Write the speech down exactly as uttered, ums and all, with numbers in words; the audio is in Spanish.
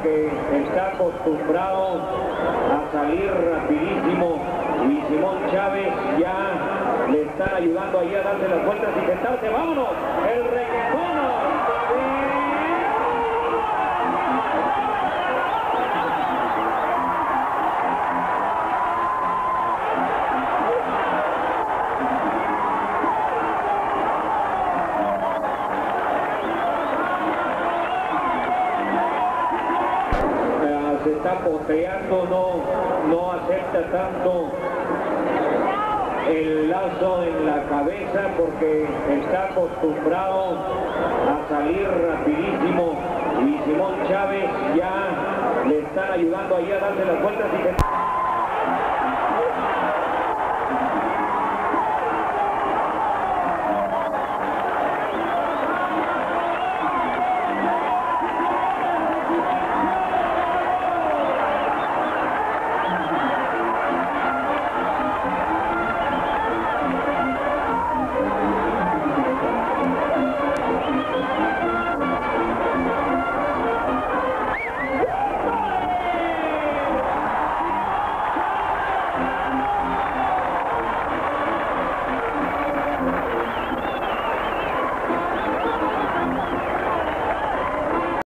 porque está acostumbrado a salir rapidísimo y Simón Chávez ya le están ayudando ahí a darse las vueltas y sentarse. ¡Vámonos! ¡El requejono! Se está poteando, no, no acepta tanto el lazo en la cabeza porque está acostumbrado a salir rapidísimo y Simón Chávez ya le están ayudando ahí a darse las vueltas y se...